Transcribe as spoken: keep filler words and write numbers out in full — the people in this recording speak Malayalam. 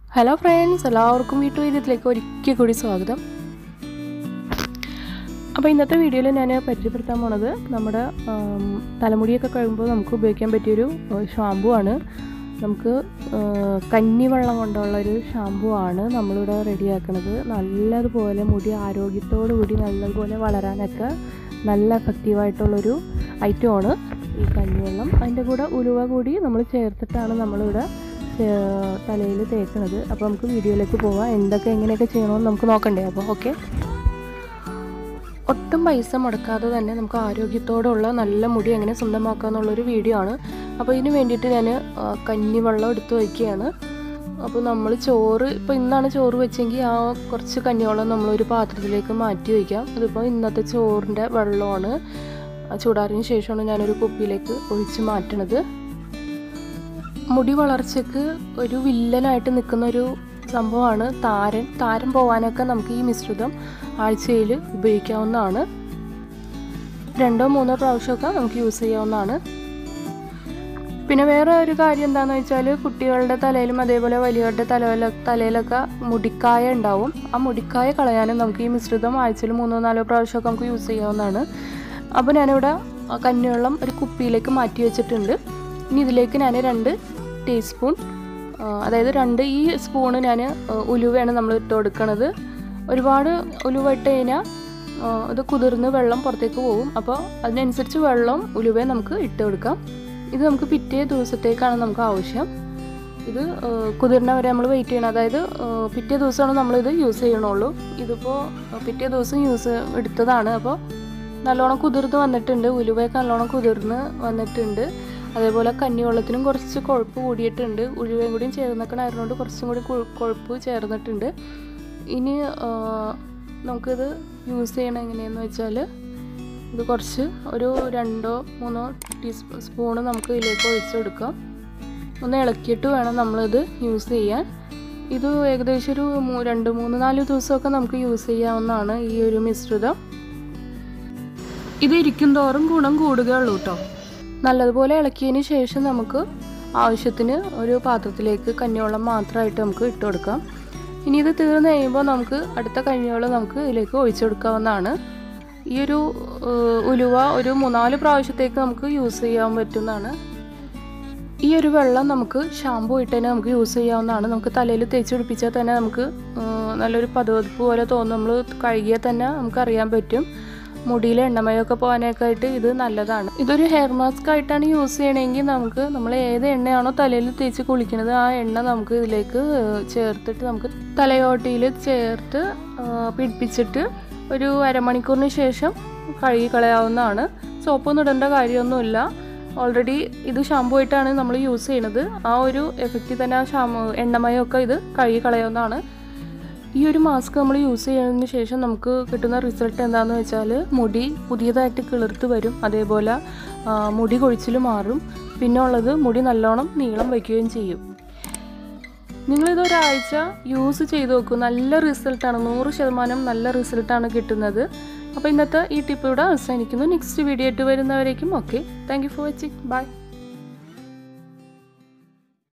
ഹലോ ഫ്രണ്ട്സ്, എല്ലാവർക്കും വീട്ടുവൈദ്യത്തിലേക്ക് ഒരിക്കൽ കൂടി സ്വാഗതം. അപ്പോൾ ഇന്നത്തെ വീഡിയോയിൽ ഞാൻ പരിചയപ്പെടുത്താൻ പോണത് നമ്മുടെ തലമുടിയൊക്കെ കഴിയുമ്പോൾ നമുക്ക് ഉപയോഗിക്കാൻ പറ്റിയൊരു ഷാമ്പു ആണ്. നമുക്ക് കഞ്ഞിവെള്ളം കൊണ്ടുള്ളൊരു ഷാമ്പു ആണ് നമ്മളിവിടെ റെഡിയാക്കുന്നത്. നല്ലതുപോലെ മുടി ആരോഗ്യത്തോടു കൂടി നല്ലതുപോലെ വളരാനൊക്കെ നല്ല എഫക്റ്റീവായിട്ടുള്ളൊരു ഐറ്റമാണ് ഈ കഞ്ഞിവെള്ളം. അതിൻ്റെ കൂടെ ഉലുവ കൂടി നമ്മൾ ചേർത്തിട്ടാണ് നമ്മളിവിടെ തലയിൽ തേക്കുന്നത്. അപ്പോൾ നമുക്ക് വീഡിയോയിലേക്ക് പോവാം. എന്തൊക്കെ എങ്ങനെയൊക്കെ ചെയ്യണമെന്ന് നമുക്ക് നോക്കണ്ടേ. അപ്പോൾ ഓക്കെ, ഒട്ടും പൈസ മുടക്കാതെ തന്നെ നമുക്ക് ആരോഗ്യത്തോടുള്ള നല്ല മുടി എങ്ങനെ സ്വന്തമാക്കുക എന്നുള്ളൊരു വീഡിയോ ആണ്. അപ്പോൾ ഇതിന് വേണ്ടിയിട്ട് ഞാൻ കഞ്ഞിവെള്ളം എടുത്ത് വയ്ക്കുകയാണ്. അപ്പോൾ നമ്മൾ ചോറ് ഇപ്പോൾ ഇന്നാണ് ചോറ് വെച്ചെങ്കിൽ ആ കുറച്ച് കഞ്ഞിവെള്ളം നമ്മളൊരു പാത്രത്തിലേക്ക് മാറ്റി വയ്ക്കാം. അതിപ്പോൾ ഇന്നത്തെ ചോറിൻ്റെ വെള്ളമാണ്. ചൂടാറിന് ശേഷമാണ് ഞാനൊരു കുപ്പിയിലേക്ക് ഒഴിച്ച് മാറ്റണത്. മുടി വളർച്ചയ്ക്ക് ഒരു വില്ലനായിട്ട് നിൽക്കുന്ന ഒരു സംഭവമാണ് താരൻ. താരൻ പോകാനൊക്കെ നമുക്ക് ഈ മിശ്രിതം ആഴ്ചയിൽ ഉപയോഗിക്കാവുന്നതാണ്. രണ്ടോ മൂന്നോ പ്രാവശ്യമൊക്കെ നമുക്ക് യൂസ് ചെയ്യാവുന്നതാണ്. പിന്നെ വേറെ ഒരു കാര്യം എന്താണെന്ന് വെച്ചാൽ, കുട്ടികളുടെ തലയിലും അതേപോലെ വലിയവരുടെ തലയില തലയിലൊക്കെ മുടിക്കായ ഉണ്ടാവും. ആ മുടിക്കായ കളയാനും നമുക്ക് ഈ മിശ്രിതം ആഴ്ചയിൽ മൂന്നോ നാലോ പ്രാവശ്യമൊക്കെ നമുക്ക് യൂസ് ചെയ്യാവുന്നതാണ്. അപ്പോൾ ഞാനിവിടെ കഞ്ഞിവെള്ളം ഒരു കുപ്പിയിലേക്ക് മാറ്റി വെച്ചിട്ടുണ്ട്. ഇനി ഇതിലേക്ക് ഞാൻ രണ്ട് ടീസ്പൂൺ, അതായത് രണ്ട് ഈ സ്പൂണ് ഞാൻ ഉലുവയാണ് നമ്മൾ ഇട്ട് കൊടുക്കുന്നത്. ഒരുപാട് ഉലുവ ഇട്ട് കഴിഞ്ഞാൽ ഇത് കുതിർന്ന് വെള്ളം പുറത്തേക്ക് പോകും. അപ്പോൾ അതിനനുസരിച്ച് വെള്ളം ഉലുവ നമുക്ക് ഇട്ട് കൊടുക്കാം. ഇത് നമുക്ക് പിറ്റേ ദിവസത്തേക്കാണ് നമുക്ക് ആവശ്യം. ഇത് കുതിർന്ന വരെ നമ്മൾ വെയിറ്റ് ചെയ്യണം. അതായത് പിറ്റേ ദിവസമാണ് നമ്മളിത് യൂസ് ചെയ്യണുള്ളൂ. ഇതിപ്പോൾ പിറ്റേ ദിവസം യൂസ് എടുത്തതാണ്. അപ്പോൾ നല്ലോണം കുതിർന്ന് വന്നിട്ടുണ്ട്. ഉലുവയൊക്കെ നല്ലോണം കുതിർന്ന് വന്നിട്ടുണ്ട്. അതേപോലെ കഞ്ഞിവെള്ളത്തിനും കുറച്ച് കൊഴുപ്പ് കൂടിയിട്ടുണ്ട്. ഉലുവയും കൂടിയും ചേർന്നേക്കണായിരുന്നുകൊണ്ട് കുറച്ചും കൂടി കൊഴുപ്പ് ചേർന്നിട്ടുണ്ട്. ഇനി നമുക്കിത് യൂസ് ചെയ്യണം എങ്ങനെയെന്ന് വെച്ചാൽ, ഇത് കുറച്ച് ഒരു രണ്ടോ മൂന്നോ ടീസ്പൂ സ്പൂണ് നമുക്ക് ഇതിലേക്ക് ഒഴിച്ച് കൊടുക്കാം. ഒന്ന് ഇളക്കിയിട്ട് വേണം നമ്മളിത് യൂസ് ചെയ്യാൻ. ഇത് ഏകദേശം ഒരു രണ്ട് മൂന്ന് നാല് ദിവസമൊക്കെ നമുക്ക് യൂസ് ചെയ്യാവുന്നതാണ് ഈ ഒരു മിശ്രിതം. ഇത് ഇരിക്കും തോറും ഗുണം കൂടുകയുള്ളൂ കേട്ടോ. നല്ലതുപോലെ ഇളക്കിയതിന് ശേഷം നമുക്ക് ആവശ്യത്തിന് ഒരു പാത്രത്തിലേക്ക് കഞ്ഞിവെള്ളം മാത്രമായിട്ട് നമുക്ക് ഇട്ട് കൊടുക്കാം. ഇനി ഇത് തീർന്ന് കഴിയുമ്പോൾ നമുക്ക് അടുത്ത കഞ്ഞിവെള്ളം നമുക്ക് ഇതിലേക്ക് ഒഴിച്ചു കൊടുക്കാവുന്നതാണ്. ഈ ഒരു ഉലുവ ഒരു മൂന്നാല് പ്രാവശ്യത്തേക്ക് നമുക്ക് യൂസ് ചെയ്യാൻ പറ്റുന്നതാണ്. ഈ ഒരു വെള്ളം നമുക്ക് ഷാമ്പു ഇട്ട് തന്നെ നമുക്ക് യൂസ് ചെയ്യാവുന്നതാണ്. നമുക്ക് തലയിൽ തേച്ച് പിടിപ്പിച്ചാൽ തന്നെ നമുക്ക് നല്ലൊരു പതവെടുപ്പ് പോലെ തോന്നും. നമ്മൾ കഴുകിയാൽ തന്നെ നമുക്കറിയാൻ പറ്റും. മുടിയിലെ എണ്ണമയൊക്കെ പോകാനൊക്കെ ആയിട്ട് ഇത് നല്ലതാണ്. ഇതൊരു ഹെയർ മാസ്ക് ആയിട്ടാണ് യൂസ് ചെയ്യണമെങ്കിൽ നമുക്ക് നമ്മൾ ഏത് എണ്ണയാണോ തലയിൽ തേച്ച് കുളിക്കുന്നത് ആ എണ്ണ നമുക്ക് ഇതിലേക്ക് ചേർത്തിട്ട് നമുക്ക് തലയോട്ടിയിൽ ചേർത്ത് പിടിപ്പിച്ചിട്ട് ഒരു അരമണിക്കൂറിന് ശേഷം കഴുകി കളയാവുന്നതാണ്. സോപ്പൊന്നും ഇടേണ്ട കാര്യമൊന്നുമില്ല. ഓൾറെഡി ഇത് ഷാമ്പു ആയിട്ടാണ് നമ്മൾ യൂസ് ചെയ്യുന്നത്. ആ ഒരു എഫക്റ്റിൽ തന്നെ ആ ഷാമ്പു എണ്ണമയമൊക്കെ ഇത് കഴുകി കളയാവുന്നതാണ്. ഈ ഒരു മാസ്ക് നമ്മൾ യൂസ് ചെയ്യുന്നതിന് ശേഷം നമുക്ക് കിട്ടുന്ന റിസൾട്ട് എന്താണെന്ന് വെച്ചാൽ, മുടി പുതിയതായിട്ട് കിളിർത്ത് വരും. അതേപോലെ മുടി കൊഴിച്ചിൽ മാറും. പിന്നെ ഉള്ളത് മുടി നല്ലോണം നീളം വയ്ക്കുകയും ചെയ്യും. നിങ്ങളിതൊരാഴ്ച യൂസ് ചെയ്ത് നോക്കൂ. നല്ല റിസൾട്ടാണ്, നൂറ് ശതമാനം നല്ല റിസൾട്ടാണ് കിട്ടുന്നത്. അപ്പോൾ ഇന്നത്തെ ഈ ടിപ്പ് ഇവിടെ അവസാനിക്കുന്നു. നെക്സ്റ്റ് വീഡിയോ ആയിട്ട് വരുന്നവരേക്കും okay, thank you for watching. By.